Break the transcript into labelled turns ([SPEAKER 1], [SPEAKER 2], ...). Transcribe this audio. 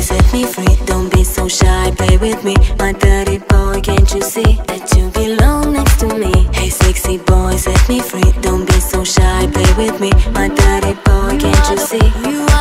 [SPEAKER 1] set me free. Don't be so shy, play with me. My dirty boy, can't you see that you belong next to me? Hey sexy boy, set me free. Don't be so shy, play with me. My dirty boy, can't you see?